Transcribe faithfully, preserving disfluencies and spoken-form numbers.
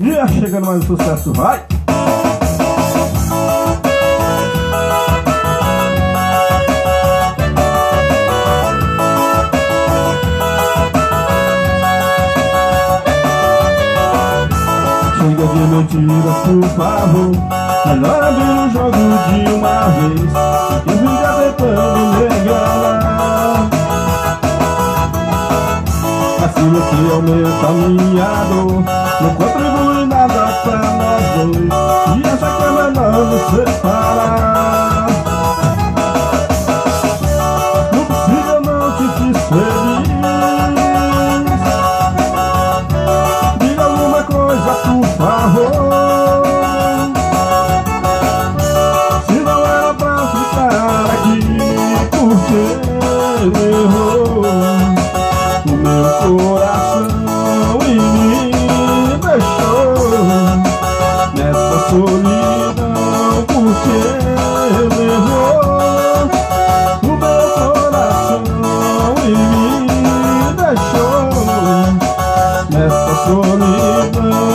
E é chegando mais um sucesso, vai! Chega de mentiras, por favor. Melhor abrir o jogo de uma vez. E fica tentando me enganar. Assim que aumenta a minha dor. Não contribui nada pra nós dois. E acha que é melhor nos separar. Não precisa, não te fiz feliz. Diga alguma coisa, por favor. Se não era pra ficar aqui, porque ele errou o meu coração e me deixou nessa solidão, porque ele errou o meu coração e me deixou nessa solidão.